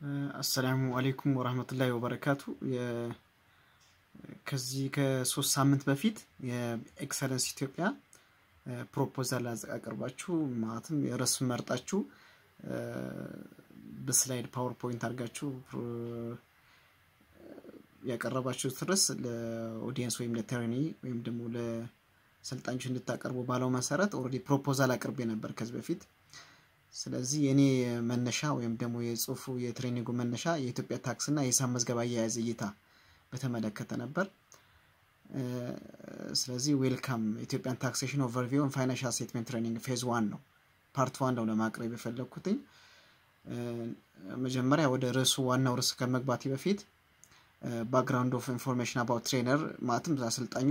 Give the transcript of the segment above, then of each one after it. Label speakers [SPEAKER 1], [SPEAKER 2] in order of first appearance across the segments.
[SPEAKER 1] السلام عليكم ورحمة الله وبركاته. كذي كسوس سامنت بفيد يا إكسلنس إثيوبيا proposal أقرباتشو ماتم رسم مرتاتشو بسلايد PowerPoint أرجعتشو يا قرباتشو ترس لأودينس ويم لترني ويم دمو لسلطانشو نتاقربو بالو مسارات already proposal أقربينا بركز بفيد. ስለዚህ እኔ መነሻው ወይም ደግሞ የጽሁፉ የትሬኒንጉ መነሻ የኢትዮጵያ ታክስ እና የሂሳብ መዝገባ አያያዝ እይታ በተመለከተ ነበር። ስለዚህ ዌልካም ኢትዮጵያን ታክሴሽን ኦቨርቪው ኤንድ ፋይናንሻል ስቴትመንት ትሬኒንግ ፌዝ 1 ነው ፓርት 1 ነው ለማቅረብ የፈለኩት። መጀመሪያ ወደ ርዕሱ ዋናው ርዕስ ከመግባቴ በፊት ባክግራውንድ ኦፍ ኢንፎርሜሽን አባውት ትሬነር ማለትም አሰልጣኙ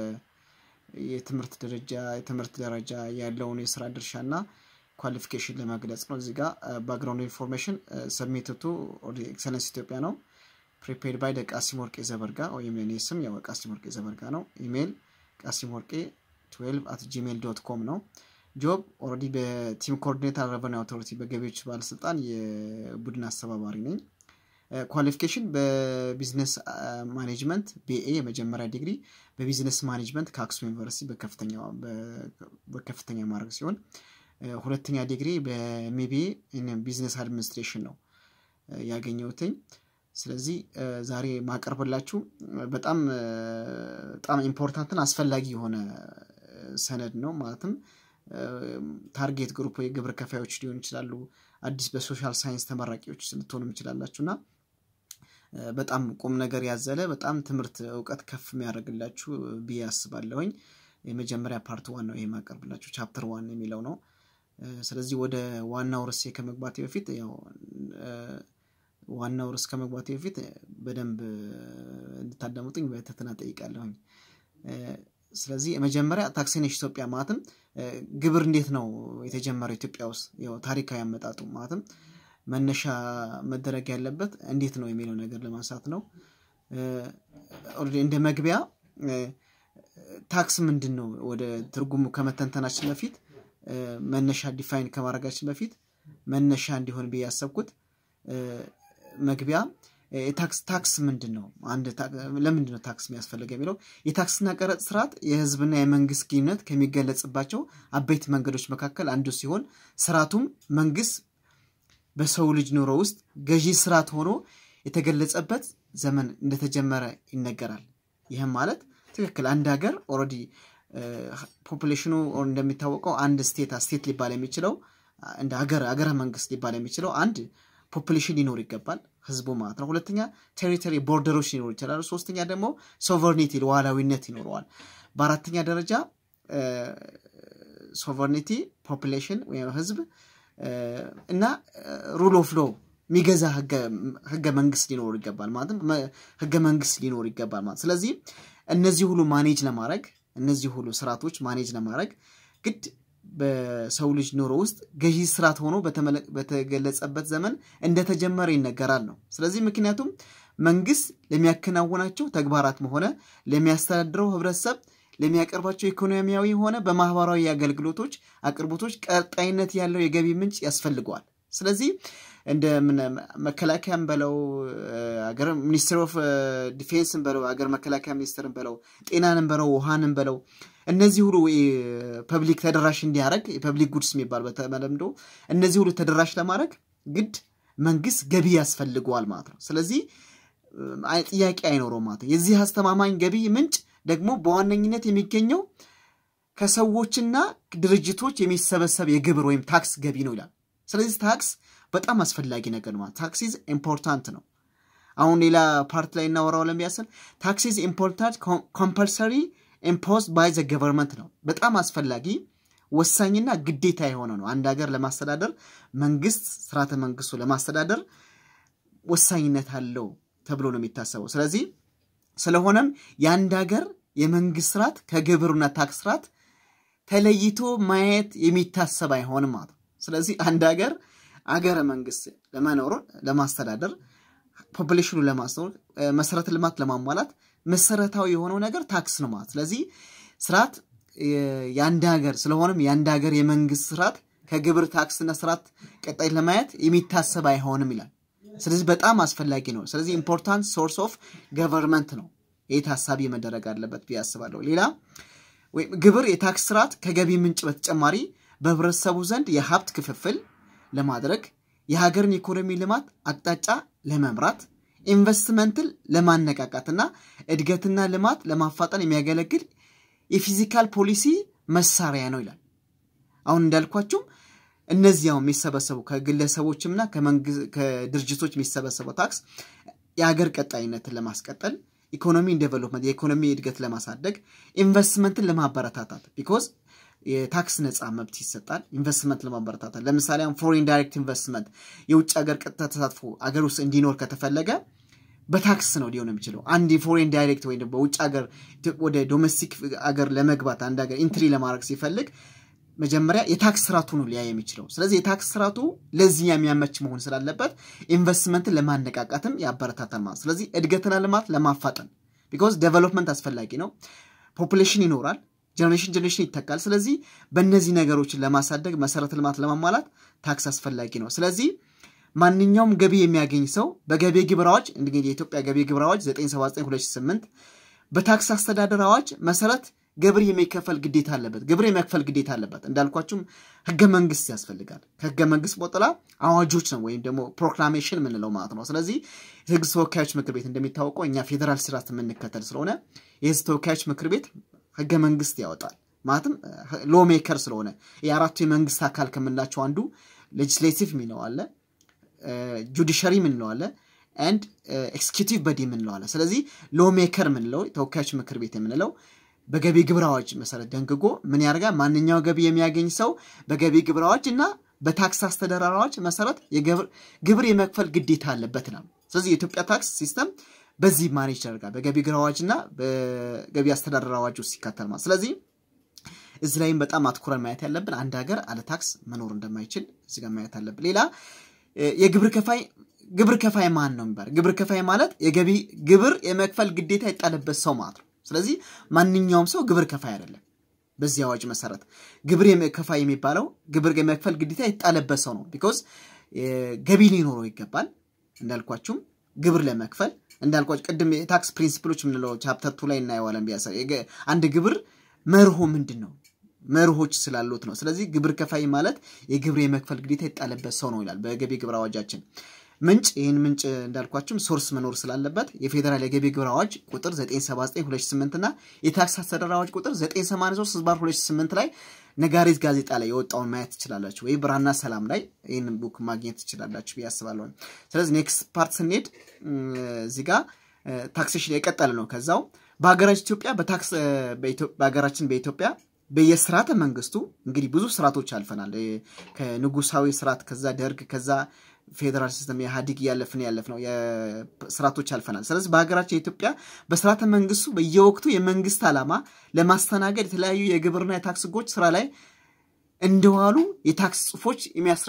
[SPEAKER 1] የትምህርት ደረጃ ያለውን የሥራ ድርሻና qualification ለማግለጽ ነው። እዚህ ጋር background information submitted to excellence ኢትዮጵያ ነው prepared by ቃሲም ወርቄ ዘበርጋ ወይም የኔ ስም ያው ቃሲም ወርቄ ዘበርጋ ነው። ኢሜል qasimworke12@gmail.com ነው። ጆብ already በቲም ኮኦርዲኔተር revenue authority በገቢዎች ባለስልጣን የቡድን አስተባባሪ ነኝ። qualification በቢዝነስ ማኔጅመንት BA የመጀመሪያ ዲግሪ በቢዝነስ ማኔጅመንት ከአክሱም ዩኒቨርሲቲ በከፍተኛ ማዕረግ ሲሆን ሁለተኛ ዲግሪ በኤምቢኤ ኢን ቢዝነስ አድሚኒስትሬሽን ነው ያገኘሁትኝ። ስለዚህ ዛሬ ማቀርብላችሁ በጣም ኢምፖርታንት አስፈላጊ የሆነ ሰነድ ነው። ማለትም ታርጌት ግሩፕ የግብር ከፋዮች ሊሆን ይችላሉ፣ አዲስ በሶሻል ሳይንስ ተመራቂዎች ልትሆኑም ይችላላችሁና በጣም ቁም ነገር ያዘለ በጣም ትምህርት ዕውቀት ከፍ የሚያደርግላችሁ ቢያስባለሁኝ። የመጀመሪያ ፓርት 1 ነው የማቀርብላችሁ ቻፕተር 1 የሚለው ነው። ስለዚህ ወደ ዋናው ርዕስ ከመግባቴ በፊት ያው ዋናው ርዕስ ከመግባቴ በፊት በደንብ እንድታዳምጡኝ በትህትና ጠይቃለሁኝ። ስለዚህ መጀመሪያ ታክሴሽን ኢትዮጵያ ማለትም ግብር እንዴት ነው የተጀመረው ኢትዮጵያ ውስጥ ያው ታሪካዊ አመጣጡ ማለትም መነሻ መደረግ ያለበት እንዴት ነው የሚለው ነገር ለማንሳት ነው። እንደ መግቢያ ታክስ ምንድነው ወደ ትርጉሙ ከመተንተናችን በፊት መነሻ ዲፋይን ከማድረጋችን በፊት መነሻ እንዲሆን በያሰብኩት መግቢያ ታክስ ምንድነው ለምንድነው ታክስ የሚያስፈልገው የሚለው የታክስና ቀረጥ ስርዓት የህዝብና የመንግስት ግንኙነት ከሚገለጽባቸው አበይት መንገዶች መካከል አንዱ ሲሆን ስርዓቱም መንግስት በሰው ልጅ ኑሮ ውስጥ ገዢ ስርዓት ሆኖ የተገለጸበት ዘመን እንደተጀመረ ይነገራል። ይሄም ማለት ትክክል አንድ ሀገር already ፖፑሌሽኑ እንደሚታወቀው አንድ ስቴት ሊባል የሚችለው እንደ ሀገረ መንግስት ሊባል የሚችለው አንድ ፖፑሌሽን ሊኖር ይገባል ህዝቡ ማለት ነው። ሁለተኛ ቴሪቶሪ ቦርደሮች ሊኖር ይችላል። ሶስተኛ ደግሞ ሶቨርኒቲ ሉዓላዊነት ይኖረዋል። በአራተኛ ደረጃ ሶቨርኒቲ ፖፑሌሽን ወይም ህዝብ እና ሩል ኦፍ ሎው ሚገዛ ህገ መንግስት ሊኖር ይገባል ማለት ህገ መንግስት ሊኖር ይገባል ማለት። ስለዚህ እነዚህ ሁሉ ማኔጅ ለማድረግ እነዚህ ሁሉ ስርዓቶች ማኔጅ ለማድረግ ግድ በሰው ልጅ ኑሮ ውስጥ ገዢ ስርዓት ሆኖ በተገለጸበት ዘመን እንደተጀመረ ይነገራል ነው። ስለዚህ ምክንያቱም መንግስት ለሚያከናውናቸው ተግባራት ሆነ ለሚያስተዳድረው ህብረተሰብ ለሚያቀርባቸው ኢኮኖሚያዊ ሆነ በማህበራዊ አገልግሎቶች አቅርቦቶች ቀጣይነት ያለው የገቢ ምንጭ ያስፈልገዋል። ስለዚህ እንደ መከላከያም በለው አገር ሚኒስትሪ ኦፍ ዲፌንስም በለው አገር መከላከያ ሚኒስትርም በለው ጤናንም በለው ውሃንም በለው እነዚህ ሁሉ ፐብሊክ ተደራሽ እንዲያረግ የፐብሊክ ጉድስ የሚባል በተመለምዶ እነዚህ ሁሉ ተደራሽ ለማድረግ ግድ መንግስት ገቢ ያስፈልገዋል ማለት ነው። ስለዚህ ጥያቄ አይኖርም ማለት ነው። የዚህ አስተማማኝ ገቢ ምንጭ ደግሞ በዋነኝነት የሚገኘው ከሰዎችና ድርጅቶች የሚሰበሰብ የግብር ወይም ታክስ ገቢ ነው ይላል። ስለዚህ ታክስ በጣም አስፈላጊ ነገር ነው። ታክስ ኢዝ ኢምፖርታንት ነው። አሁን ሌላ ፓርት ላይ እናወራው ለሚያሰል ታክስ ኢዝ ኢምፖርታንት ኮምፐልሰሪ imposed by the government ነው። በጣም አስፈላጊ ወሳኝና ግዴታ የሆነ ነው። አንድ ሀገር ለማስተዳደር መንግስት ስርዓተ መንግስቱ ለማስተዳደር ወሳኝነት አለው ተብሎ ነው የሚታሰበው። ስለሆነም የአንድ ሀገር የመንግስት ስርዓት ከግብርና ታክስ ስርዓት ተለይቶ ማየት የሚታሰብ አይሆንም ማለት ነው። ስለዚህ አንድ ሀገር አገረ መንግስት ለማኖር ለማስተዳደር ፖፑሌሽኑ ለማስተዳደር መሰረተ ልማት ለማሟላት መሰረታዊ የሆነው ነገር ታክስ ነው ማለት። ስለዚህ ስርዓት የአንድ ሀገር ስለሆነም የአንድ ሀገር የመንግስት ስርዓት ከግብር ታክስና ስርዓት ቀጣይ ለማየት የሚታሰብ አይሆንም ይላል። ስለዚህ በጣም አስፈላጊ ነው ስለዚህ ኢምፖርታንት ሶርስ ኦፍ ገቨርንመንት ነው ይሄ ታሳቢ መደረግ አለበት ቢያስባለው ሌላ ወይ ግብር የታክስ ስርዓት ከገቢ ምንጭ በተጨማሪ በህብረተሰቡ ዘንድ የሀብት ክፍፍል ለማድረግ የሀገርን ኢኮኖሚ ልማት አቅጣጫ ለመምራት ኢንቨስትመንትን ለማነቃቃትና እድገትና ልማት ለማፋጠን የሚያገለግል የፊዚካል ፖሊሲ መሳሪያ ነው ይላል አሁን እንዳልኳችሁ እነዚያው የሚሰበሰቡ ከግለሰቦችምና ከድርጅቶች የሚሰበሰበው ታክስ የሀገር ቀጣይነትን ለማስቀጠል ኢኮኖሚ ዴቨሎፕመንት የኢኮኖሚ እድገት ለማሳደግ ኢንቨስትመንትን ለማበረታታት because የታክስ ነፃ መብት ይሰጣል ኢንቨስትመንት ለማበረታታት ለምሳሌ ፎሬን ዳይሬክት ኢንቨስትመንት የውጭ ሀገር ቀጥታ ተሳትፎ ሀገር ውስጥ እንዲኖር ከተፈለገ በታክስ ነው ሊሆን የሚችለው አንድ ፎሬን ዳይሬክት ወይ ደግሞ በውጭ ሀገር ወደ ዶሜስቲክ ሀገር ለመግባት አንድ ሀገር ኢንትሪ ለማድረግ ሲፈልግ መጀመሪያ የታክስ ስርዓቱ ነው ሊያይ የሚችለው ስለዚህ የታክስ ስርዓቱ ለዚህ የሚያመች መሆን ስላለበት ኢንቨስትመንትን ለማነቃቃትም ያበረታታል ማለት ስለዚህ እድገትና ልማት ለማፋጠን because development አስፈላጊ ነው ፖፑሌሽን ይኖራል ጀነሬሽን ይተካል ስለዚህ በእነዚህ ነገሮችን ለማሳደግ መሰረተ ልማት ለማሟላት ታክስ አስፈላጊ ነው ስለዚህ ማንኛውም ገቢ የሚያገኝ ሰው በገቢ ግብር አዋጅ እንግዲህ የኢትዮጵያ ገቢ ግብር አዋጅ 979/2008 በታክስ አስተዳደር አዋጅ መሰረት ግብር የሚከፈል ግዴታ አለበት ግብር የሚከፈል ግዴታ አለበት እንዳልኳችሁም ህገ መንግስት ያስፈልጋል ከህገ መንግስት ቦጥላ አዋጆች ነው ወይም ደግሞ ፕሮክላሜሽን ምን ነው ማለት ነው ስለዚህ ህግ ተወካዮች ምክር ቤት እንደሚታወቀው እኛ ፌደራል ስርዓት የምንከተል ስለሆነ የህግ ተወካዮች ምክር ቤት ህገ መንግስት ያወጣል ማለትም ሎ ሜከር ስለሆነ የአራቱ የመንግስት አካል ከመላቸው አንዱ ሌጂስሌቲቭ ሚለው አለ ጁዲሻሪ ሚለው አለ and executive body ሚለው አለ ስለዚህ ሎ ሜከር ሚለው ተወካዮች ምክር ቤት የምንለው በገቢ ግብር አዋጅ መሰረት ደንግጎ ምን ያርጋ ማንኛው ገቢ የሚያገኝ ሰው በገቢ ግብር አዋጅና በታክስ አስተዳደር አዋጅ መሰረት ግብር የመክፈል ግዴታ አለበት ነው ስለዚህ የኢትዮጵያ ታክስ ሲስተም በዚህ ማኔጅ ያደርጋል በገቢ ግብር አዋጅና በገቢ አስተዳደር አዋጅ ውስጥ ይካተል ማለት ስለዚህ እዚህ ላይም በጣም አትኩረን ማየት ያለብን አንድ ሀገር አለ ታክስ መኖር እንደማይችል እዚህ ጋር ማየት አለብን ሌላ ግብር ከፋይ ማን ነው የሚባል ግብር ከፋይ ማለት የገቢ ግብር የመክፈል ግዴታ ይጣለበት ሰው ማለት ነው ስለዚህ ማንኛውም ሰው ግብር ከፋይ አይደለም በዚህ አዋጅ መሰረት ግብር ከፋይ የሚባለው ግብር የመክፈል ግዴታ ይጣለበት ሰው ነው because ገቢ ሊኖረው ይገባል እንዳልኳችሁም ግብር ለመክፈል እንዳልኳችሁ ቀደም የታክስ ፕሪንሲፕሎች ምን ነው ቻፕተር 2 ላይ እናየዋለን ቢያሰ አንድ ግብር መርሆ ምንድነው መርሆች ስላሉት ነው ስለዚህ ግብር ከፋይ ማለት የግብር የመክፈል ግዴታ ይጣለበት ሰው ነው ይላል በገቢ ግብር አዋጃችን ምንጭ ይሄን ምንጭ እንዳልኳችሁም ሶርስ መኖር ስላለበት የፌደራል የገቢ ግብር አዋጅ ቁጥር 979/2008 እና የታክስ አስተዳደር አዋጅ ቁጥር 983/2008 ላይ ነጋሪት ጋዜጣ ላይ የወጣውን ማየት ትችላላችሁ ወይ ብራና ሰላም ላይ ይሄን ቡክ ማግኘት ትችላላችሁ ያስባለሁ ስለዚህ ኔክስት ፓርት ስንሄድ እዚህ ጋር ታክሴሽን የቀጠለ ነው ከዛው በአገራችን ኢትዮጵያ በታክስ በአገራችን በኢትዮጵያ በየስርዓተ መንግስቱ እንግዲህ ብዙ ስርዓቶች አልፈናል ከንጉሳዊ ስርዓት ከዛ ደርግ ከዛ ፌደራል ሲስተም የሃዲግ ያለፍነው የስርዓቶች አልፈናል ስለዚህ በአገራችን ኢትዮጵያ በስርዓተ መንግስቱ በየወቅቱ የመንግስት አላማ ለማስተናገድ የተለያዩ የግብርና የታክስ ህጎች ስራ ላይ እንደዋሉ የታክስ ጽፎች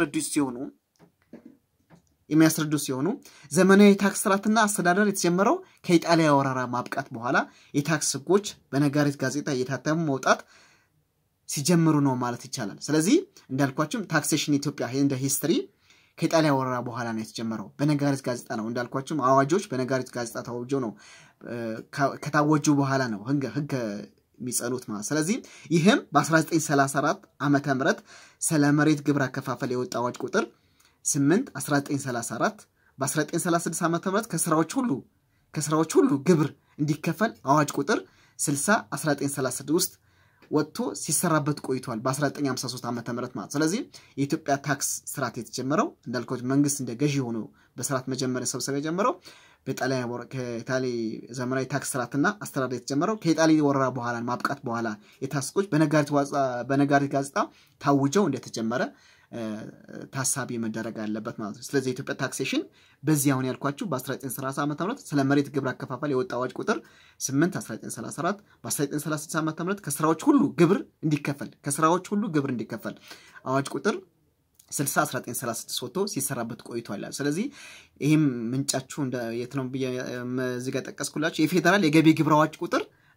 [SPEAKER 1] የሚያስረዱ ሲሆኑ ዘመናዊ የታክስ ስርዓትና አስተዳደር የተጀመረው ከኢጣሊያ ወረራ ማብቃት በኋላ የታክስ ህጎች በነጋሪት ጋዜጣ እየታተሙ መውጣት ሲጀምሩ ነው ማለት ይቻላል ስለዚህ እንዳልኳችሁም ታክሴሽን ኢትዮጵያ እንደ ሂስትሪ ከኢጣሊያ ወረራ በኋላ ነው የተጀመረው በነጋሪት ጋዜጣ ነው እንዳልኳችሁም አዋጆች በነጋሪት ጋዜጣ ታወጁ ነው ከታወጁ በኋላ ነው ህግ የሚጸሉት ማለት ስለዚህ ይሄም በ1934 ዓመተ ምህረት ሰለመሬት ግብር አከፋፈል የወጣ አዋጅ ቁጥር 8/1934 በ1936 ዓመተ ምህረት ከስራዎች ሁሉ ግብር እንዲከፈል አዋጅ ቁጥር 60/1936 ወጥቶ ሲሰራበት ቆይቷል በ1953 ዓመተ ምህረት ማለት ስለዚህ የኢትዮጵያ ታክስ ስርዓት የተጀመረው እንዳልኩት መንግስት እንደ ገዢ ሆኖ በስርዓት መጀመሪያ ሰብሰብ የጀመረው ከኢጣሊ ዘመናዊ ታክስ ስርዓትና አስተዳደር የተጀመረው ከኢጣሊ ወረራ በኋላ ማብቃት በኋላ የታክሶች በነጋሪት ጋዜጣ ታውጀው እንደተጀመረ ታሳቢ መደረግ አለበት ማለት ነው ስለዚህ የኢትዮጵያ ታክሴሽን በዚህ አሁን ያልኳችሁ በ1930 ዓመተ ምህረት ስለ መሬት ግብር አከፋፈል የወጣ አዋጅ ቁጥር 8/1934 በ1936 ዓመተ ምህረት ከስራዎች ሁሉ ግብር እንዲከፈል አዋጅ ቁጥር 60/1936 ወጥቶ ሲሰራበት ቆይቷል ስለዚህ ይሄም ምንጫችሁ እንደ የት ነው እዚህ ጋር ተቀስኩላችሁ የፌደራል የገቢ ግብር አዋጅ ቁጥር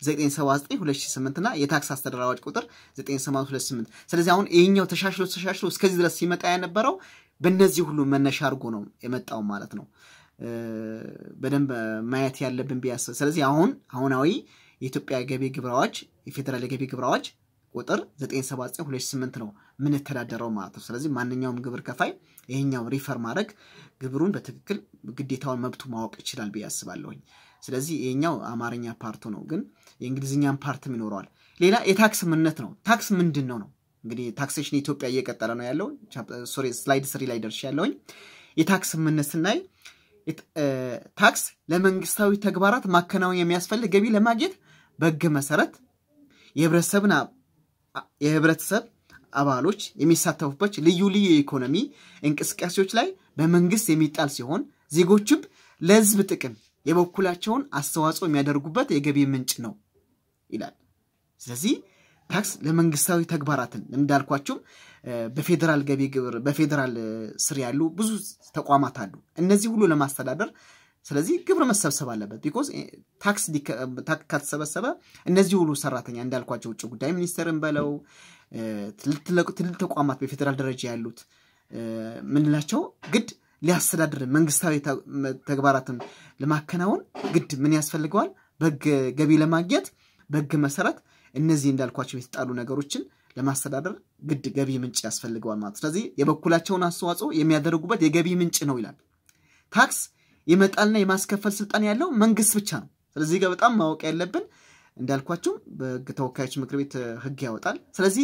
[SPEAKER 1] 979 2008 እና የታክስ አስተዳደር አዋጅ ቁጥር 98228 ስለዚህ አሁን ይሄኛው ተሻሽሎ እስከዚህ ድረስ ሲመጣ የነበረው በእነዚህ ሁሉ መነሻ አርጎ ነው የመጣው ማለት ነው በደንብ ማየት ያለብን ቢያስ ስለዚህ አሁናዊ የኢትዮጵያ ገቢ ግብር አዋጅ የፌደራል ገቢ ግብር አዋጅ ቁጥር 979 2008 ነው ምን ተዳደረው ማለት ነው ስለዚህ ማንኛውም ግብር ከፋይ ይሄኛው ሪፈር ማድረግ ግብሩን በትክክል ግዴታውን መብቱ ማወቅ ይችላል ቢያስባለሁኝ ስለዚህ ይሄኛው አማርኛ ፓርቱ ነው ግን የእንግሊዝኛም ፓርትም ይኖራል ሌላ የታክስ ምንነት ነው ታክስ ምንድነው ነው እንግዲህ ታክሴሽን ኢትዮጵያ እየቀጠለ ነው ያለው ስላይድ 3 ላይ ደርሻለሁኝ የታክስ ምንነትናይ ታክስ ለመንግስታዊ ተግባራት ማከናወን የሚያስፈልግ ገቢ ለማግኘት በሕግ መሰረት የህብረተሰብ አባሎች የሚሳተፉበት ልዩ የኢኮኖሚ እንቅስቃሴዎች ላይ በመንግስት የሚጣል ሲሆን ዜጎችም ለህዝብ ጥቅም የበኩላቸውን አስተዋጽኦ የሚያደርጉበት የገቢ ምንጭ ነው ይላል ስለዚህ ታክስ ለመንግስታዊ ተግባራትን እንዳልኳችሁ በፌደራል ገቢ ግብር በፌደራል ስር ያሉ ብዙ ተቋማት አሉ እነዚህ ሁሉ ለማስተዳደር ስለዚህ ግብር መሰብሰብ አለበት because ታክስ ከተሰበሰበ እነዚህ ሁሉ ሰራተኛ እንዳልኳቸው ውጭ ጉዳይ ሚኒስተርን በለው ትልቅ ተቋማት በፌደራል ደረጃ ያሉት ምንላቸው ግድ ሊያስተዳድር መንግስታዊ ተግባራትን ለማከናወን ግድ ምን ያስፈልጋል በገቢ ለማግኘት በሕግ መሰረት እነዚህ እንዳልኳቸው የተጣሉ ነገሮችን ለማስተዳደር ግድ ገቢ ምንጭ ያስፈልጋል ማለት ስለዚህ የበኩላቸውን አስተዋጽኦ የሚያደርጉበት የገቢ ምንጭ ነው ይላል ታክስ ይመጣልና የማስከፈል ስልጣን ያለው መንግስት ብቻ ነው ስለዚህ ጋር በጣም ማወቅ ያለብን እንዳልኳችሁ በሕግ ተወካዮች ምክር ቤት ሕግ ያወጣል ስለዚህ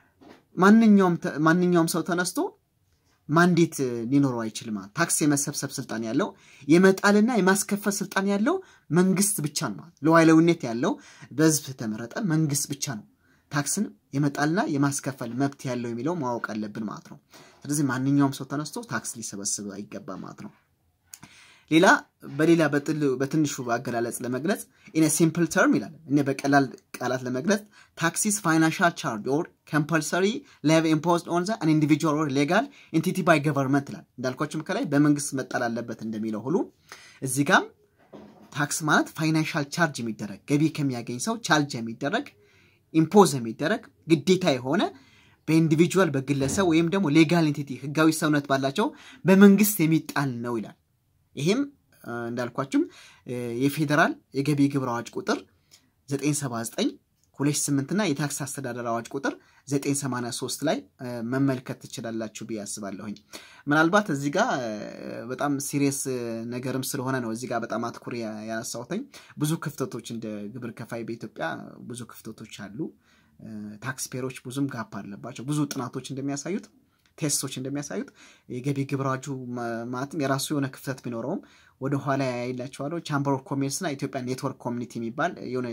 [SPEAKER 1] ማንኛውም ሰው ተነስቶ ማንዴት ሊኖረው አይችልም ታክስ የመሰብሰብ ስልጣን ያለው የመጣልና የማስከፈል ስልጣን ያለው መንግስት ብቻ ነው ለዋይለውነት ያለው በህዝብ ተመረጠ መንግስት ብቻ ነው ታክስን የመጣልና የማስከፈል መብት ያለው የሚለው ማወቅ አለብን ማለት ነው ስለዚህ ማንኛውም ሰው ተነስቶ ታክስ ሊሰበስብ አይገባ ማለት ነው ሌላ በሌላ በትንሹ አገላለጽ ለመግለጽ in a simple term ይላል እኔ በቀላል ቃላት ለመግለጽ tax is financial charge or compulsory levy imposed on an individual or legal entity by government ይላል እንዳልኳችሁም ከላይ በመንግስት መጣል አለበት እንደሚለው ሁሉ እዚህ ጋር ታክስ ማለት ፋይናንሻል ቻርጅ የሚደረግ ገቢ ከሚያገኝ ሰው ቻርጅ የሚደረግ ኢምፖዝ የሚደረግ ግዴታ የሆነ በኢንዲቪጁዋል በግለሰብ ወይም ደግሞ ሌጋል ኤንቲቲ ህጋዊ ሰውነት ባላቸው በመንግስት የሚጣል ነው ይላል ይሄም እንዳልኳችሁም የፌደራል የገቢ ግብር አዋጅ ቁጥር 979 2008 እና የታክስ አስተዳደር አዋጅ ቁጥር 983 ላይ መመልከት ትችላላችሁ ቢያስባለሁኝ ምናልባት እዚህ ጋር በጣም ሲሪየስ ነገርም ስለሆነ ነው እዚህ ጋር በጣም አትኩሪ ያነሳውተኝ ብዙ ክፍተቶች እንደ ግብር ከፋይ በኢትዮጵያ ብዙ ክፍተቶች አሉ ታክስ ፔሮች ብዙም ጋፕ አለባቸው ብዙ ጥናቶች እንደሚያሳዩት ቴስቶች እንደሚያሳዩት የገቢ ግብር አዋጁ ማለትም የራሱ የሆነ ክፍተት ቢኖርም ወደ ኋላ ያይላችኋለሁ ቻምበር ኦፍ ኮሜርስ እና ኢትዮጵያ ኔትወርክ ኮሚኒቲ የሚባል የሆነ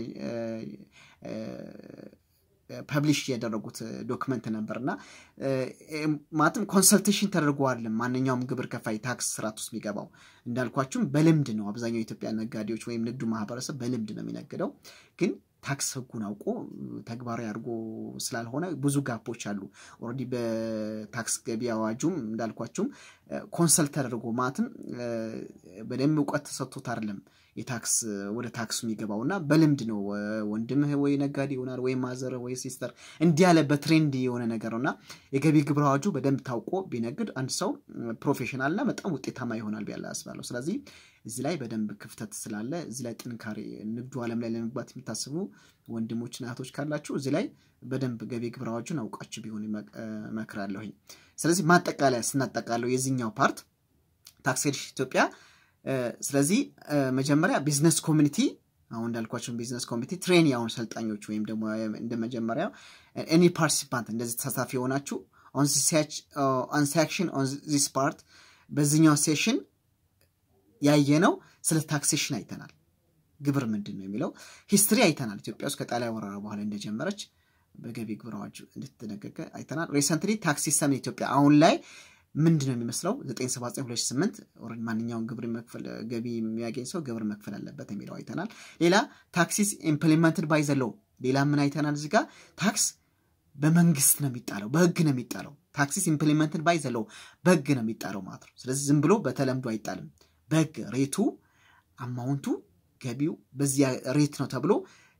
[SPEAKER 1] ፐብሊሽ ያደረጉት ዶክመንት ነበርና ማለትም ኮንሰልቴሽን ተደርጓል ማንኛውም ግብር ከፋይ ታክስ ስርዓት ውስጥ የሚገባው እንዳልኳችሁም በልምድ ነው አብዛኛው ኢትዮጵያ ነጋዴዎች ወይም ንግዱ ማህበረሰብ በልምድ ነው የሚነግደው ግን ታክስ ህጉን አውቆ ተግባራዊ አድርጎ ስላልሆነ ብዙ ጋፖች አሉ ኦሬዲ በታክስ ገቢ አዋጁም እንዳልኳችሁም ኮንሰልት ተደርጎ ማለትም በደም ዕውቀት ተሰጥቶት አይደለም የታክስ ወደ ታክሱ የሚገባውና በልምድ ነው ወንድምህ ወይ ነጋዴ ይሆናል ወይ ማዘር ወይ ሲስተር እንዲያለ በትሬንድ የሆነ ነገር ነውና የገቢ ግብር አዋጁ በደንብ ታውቆ ቢነግድ አንድ ሰው ፕሮፌሽናልና በጣም ውጤታማ ይሆናል ቢያላ አስባለሁ ስለዚህ እዚህ ላይ በደንብ ክፍተት ስላለ እዚህ ላይ ጥንካሬ ንግዱ ዓለም ላይ ለመግባት የሚታስቡ ወንድሞችና እህቶች ካላችሁ እዚህ ላይ በደንብ ገቢ ግብር አዋጁን አውቃችሁ ቢሆን መክራለሁኝ ስለዚህ ማጠቃለያ ስናጠቃለው የዚህኛው ፓርት ታክሴሽን ኢትዮጵያ ስለዚህ መጀመሪያ ቢዝነስ ኮሚኒቲ አሁን እንዳልኳችሁ ቢዝነስ ኮሚኒቲ ትሬን ያውን ሰልጣኞች ወይም ደግሞ እንደመጀመሪያ any participant እንደዚህ ተሳታፊ ሆናችሁ on section on this part በዚህኛው ሴሽን ያየነው ስለ ታክሴሽን አይተናል ግብር ምንድነው የሚለው ሂስትሪ አይተናል ኢትዮጵያ ውስጥ ከጣሊያን ወረራ በኋላ እንደጀመረች በገቢ ግብር አዋጅ እንድትደነገገ አይተናል ሪሰንትሊ ታክስ ሲስተም ኢትዮጵያ አሁን ላይ ምንድነው የሚመስለው 979 2008 ኦሬዲ ማንኛውም ግብር መክፈል ገቢ የሚያገኝ ሰው ግብር መክፈል አለበት የሚለው አይተናል ሌላ ታክሲስ ኢምፕሊመንትድ ባይ ዘ ሎው ሌላ ምን አይተናል እዚህ ጋር ታክስ በመንግስት ነው የሚጣለው በህግ ነው የሚጣለው ታክሲስ ኢምፕሊመንትድ ባይ ዘ ሎው በህግ ነው የሚጣለው ማለት ነው ስለዚህ ዝም ብሎ በተለምዶ አይጣልም በህግ ሬቱ አማውንቱ ገቢው በዚያ ሬት ነው ተብሎ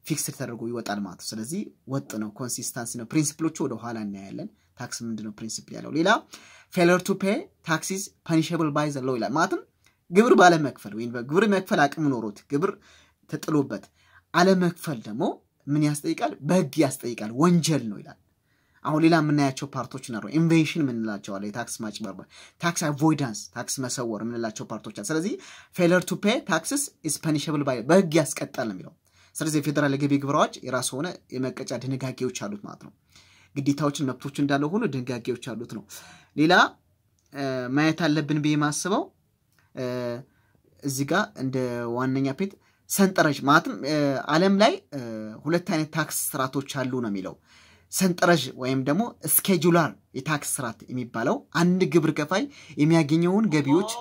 [SPEAKER 1] ፊክስድ ተደርጎ ይወጣል ማለት ነው ስለዚህ ወጥ ነው ኮንሲስተንሲ ነው ፕሪንሲፕሎቹ ወደ ኋላ እናያለን ታክስ ምንድነው ፕሪንሲፕል ያለው ሌላ failure to pay tax is punishable by the law ይላል ማለትም ግብር ባለመክፈል ወይም ግብር መክፈል አቅም ኖሮት ግብር ተጥሎበት አለመክፈል ደግሞ ምን ያስጠይቃል በህግ ያስጠይቃል ወንጀል ነው ይላል አሁን ሌላ ምናያቸው ፓርቶች ነው ኢንቬንሽን ምንላቸው አለ ታክስ ማጭበርበር ታክስ አቮይዳንስ ታክስ መሰወር ምንላቸው ፓርቶች አለ ስለዚህ failure to pay taxes is punishable by በህግ ያስቀጣል ነው የሚለው ስለዚህ ፌደራል ገቢ ግብር አዋጅ የራሱ ሆነ የመቀጫ ድንጋጌዎች አሉት ማለት ነው ግዴታዎችን መብቶች እንዳለው ሆኖ ድንጋጌዎች አሉት ነው ሌላ ማየት አለብን በማስበው እዚህ ጋር እንደ ዋነኛ ፔት ሰንጠረዥ ማለትም ዓለም ላይ ሁለት አይነት ታክስ ስርዓቶች አሉ ነው የሚለው ሰንጠረዥ ወይም ደግሞ ስኬጁላር የታክስ ስርዓት የሚባለው አንድ ግብር ከፋይ የሚያገኘውን ገቢዎች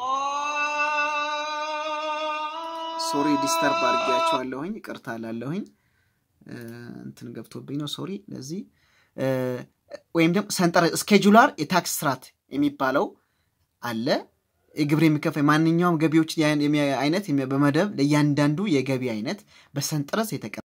[SPEAKER 1] ሶሪ ዲስተርብ አድርጌያቸዋለሁኝ ይቅርታ አላለሁኝ እንትን ገብቶብኝ ነው ሶሪ ለዚህ ወይም ደግሞ ሰንጠረዥ ስኬጁላር የታክስ ስርዓት የሚባለው አለ የግብር የሚከፋይ ማንኛውም ገቢዎች አይነት በመደብ ለእያንዳንዱ የገቢ አይነት በሰንጠረዥ